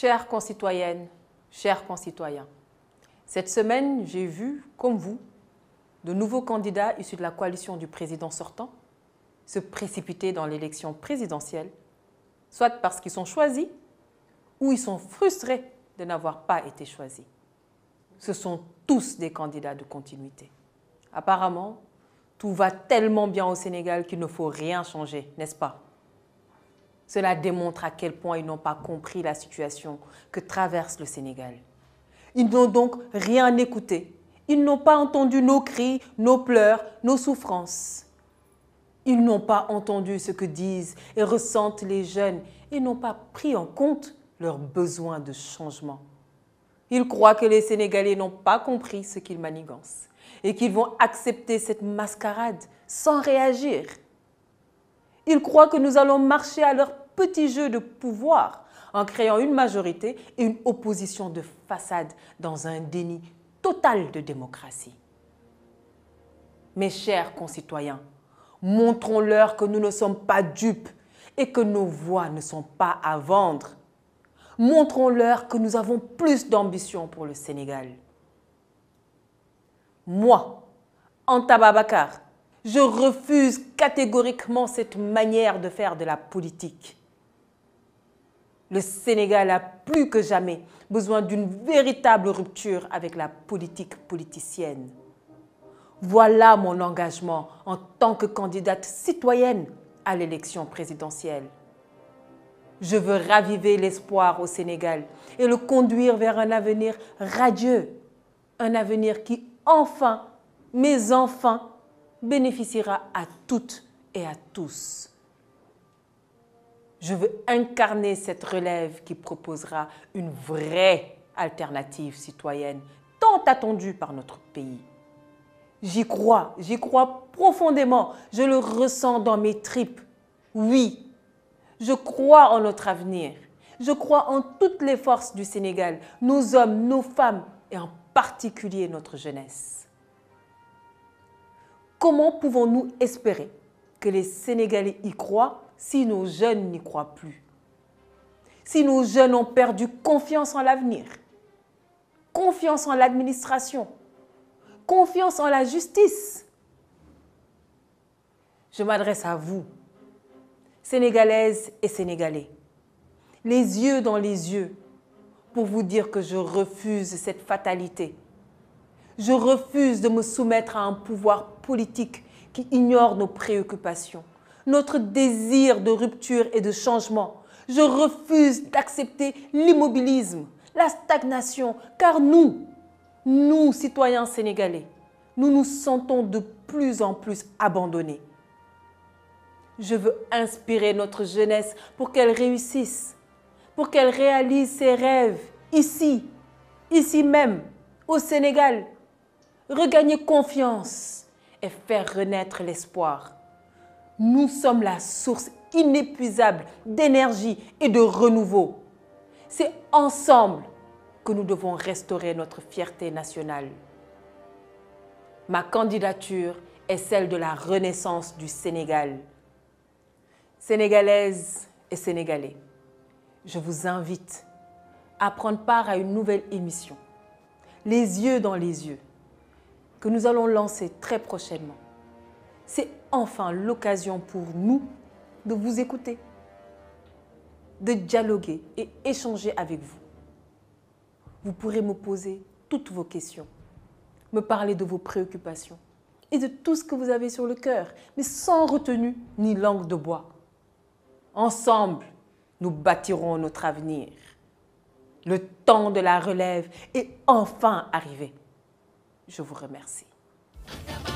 Chères concitoyennes, chers concitoyens, cette semaine, j'ai vu, comme vous, de nouveaux candidats issus de la coalition du président sortant se précipiter dans l'élection présidentielle, soit parce qu'ils sont choisis ou ils sont frustrés de n'avoir pas été choisis. Ce sont tous des candidats de continuité. Apparemment, tout va tellement bien au Sénégal qu'il ne faut rien changer, n'est-ce pas? Cela démontre à quel point ils n'ont pas compris la situation que traverse le Sénégal. Ils n'ont donc rien écouté. Ils n'ont pas entendu nos cris, nos pleurs, nos souffrances. Ils n'ont pas entendu ce que disent et ressentent les jeunes et n'ont pas pris en compte leurs besoins de changement. Ils croient que les Sénégalais n'ont pas compris ce qu'ils manigancent et qu'ils vont accepter cette mascarade sans réagir. Ils croient que nous allons marcher à leur petit jeu de pouvoir en créant une majorité et une opposition de façade dans un déni total de démocratie. Mes chers concitoyens, montrons-leur que nous ne sommes pas dupes et que nos voix ne sont pas à vendre. Montrons-leur que nous avons plus d'ambition pour le Sénégal. Moi, Anta Babacar, je refuse catégoriquement cette manière de faire de la politique. Le Sénégal a plus que jamais besoin d'une véritable rupture avec la politique politicienne. Voilà mon engagement en tant que candidate citoyenne à l'élection présidentielle. Je veux raviver l'espoir au Sénégal et le conduire vers un avenir radieux, un avenir qui, enfin, mais enfin, bénéficiera à toutes et à tous. Je veux incarner cette relève qui proposera une vraie alternative citoyenne, tant attendue par notre pays. J'y crois profondément, je le ressens dans mes tripes. Oui, je crois en notre avenir, je crois en toutes les forces du Sénégal, nos hommes, nos femmes et en particulier notre jeunesse. Comment pouvons-nous espérer que les Sénégalais y croient si nos jeunes n'y croient plus? Si nos jeunes ont perdu confiance en l'avenir, confiance en l'administration, confiance en la justice? Je m'adresse à vous, Sénégalaises et Sénégalais, les yeux dans les yeux, pour vous dire que je refuse cette fatalité. Je refuse de me soumettre à un pouvoir politique qui ignore nos préoccupations, notre désir de rupture et de changement. Je refuse d'accepter l'immobilisme, la stagnation, car nous, citoyens sénégalais, nous nous sentons de plus en plus abandonnés. Je veux inspirer notre jeunesse pour qu'elle réussisse, pour qu'elle réalise ses rêves ici même, au Sénégal. Regagner confiance et faire renaître l'espoir. Nous sommes la source inépuisable d'énergie et de renouveau. C'est ensemble que nous devons restaurer notre fierté nationale. Ma candidature est celle de la renaissance du Sénégal. Sénégalaises et Sénégalais, je vous invite à prendre part à une nouvelle émission, Les yeux dans les yeux, que nous allons lancer très prochainement. C'est enfin l'occasion pour nous de vous écouter, de dialoguer et échanger avec vous. Vous pourrez me poser toutes vos questions, me parler de vos préoccupations et de tout ce que vous avez sur le cœur, mais sans retenue ni langue de bois. Ensemble, nous bâtirons notre avenir. Le temps de la relève est enfin arrivé. Je vous remercie.